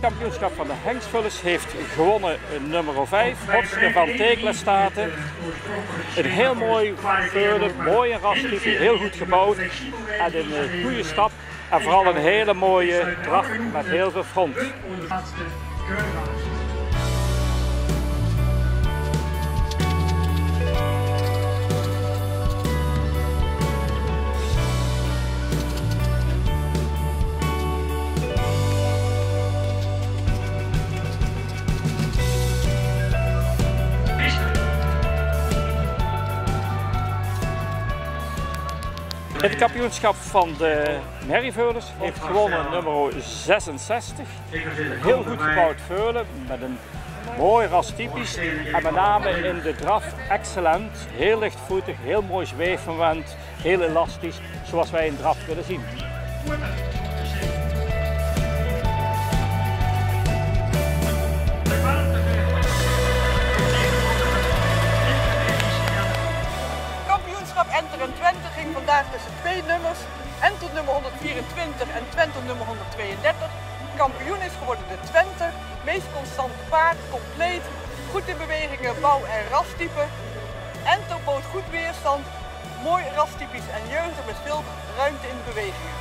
wereldkampioenschap van de hengstvullers heeft gewonnen nummer 5, Hotske van Teeklestaten. Een heel mooi veulen, mooie rastype, heel goed gebouwd en een goede stap. En vooral een hele mooie draf met heel veel front. Het kampioenschap van de merrieveulens heeft gewonnen nummer 66. Heel goed gebouwd veulen met een mooi rastypisch en met name in de draf excellent. Heel lichtvoetig, heel mooi zweefmoment, heel elastisch zoals wij een draf willen zien. Enter en Twente ging vandaag tussen twee nummers. Enter nummer 124 en Twente nummer 132. Kampioen is geworden de Twente. Meest constante paard, compleet, goed in bewegingen, bouw en rastype. Enter bood goed weerstand, mooi rastypisch en jeugdig met veel ruimte in de bewegingen.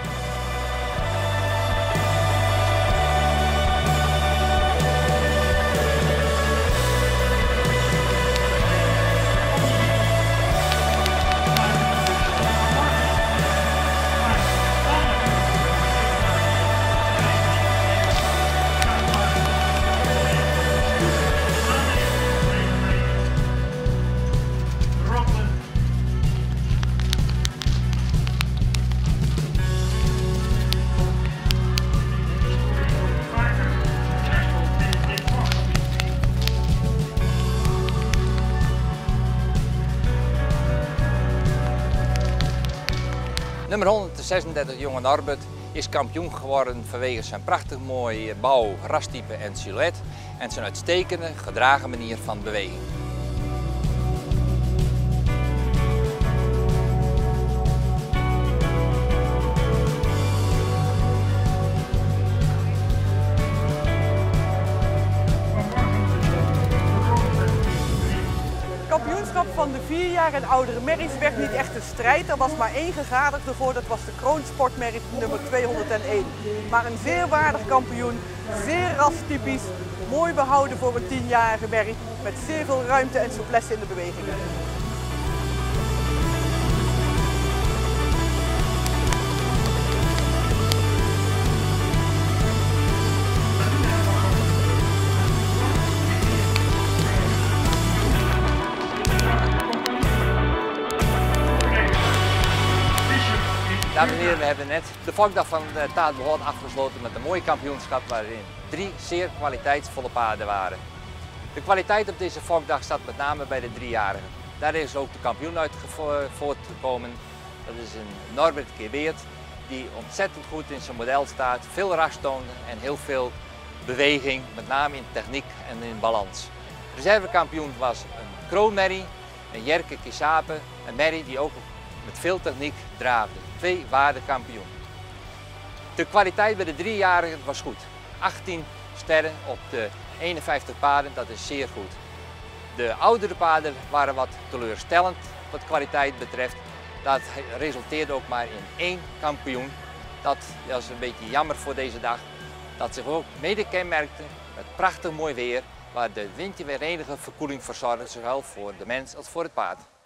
Nummer 136 Jonge Norbert is kampioen geworden vanwege zijn prachtig mooie bouw, rastype en silhouet en zijn uitstekende gedragen manier van beweging. Het kampioenschap van de 4 jaar en oudere merries werd niet echt een strijd. Er was maar één gegadigde voor, dat was de kroonsportmerrie nummer 201. Maar een zeer waardig kampioen, zeer rastypisch, mooi behouden voor een 10-jarige merrie met zeer veel ruimte en souplesse in de bewegingen. Dames en heren, we hebben net de Volkdag van Taat Behoorn afgesloten met een mooi kampioenschap waarin 3 zeer kwaliteitsvolle paarden waren. De kwaliteit op deze Volkdag staat met name bij de 3-jarigen. Daar is ook de kampioen uit voortgekomen. Dat is een Norbert Keweert die ontzettend goed in zijn model staat, veel ras toonde en heel veel beweging, met name in techniek en in balans. De reservekampioen was een kroonmerrie, een Jerke Kisape, een merrie die ook met veel techniek draafde. 2 waarde kampioen. De kwaliteit bij de 3-jarigen was goed. 18 sterren op de 51 paarden, dat is zeer goed. De oudere paarden waren wat teleurstellend wat kwaliteit betreft. Dat resulteerde ook maar in 1 kampioen. Dat is een beetje jammer voor deze dag. Dat zich ook mede kenmerkte met prachtig mooi weer, waar de winter weer enige verkoeling verzorgde, zowel voor de mens als voor het paard.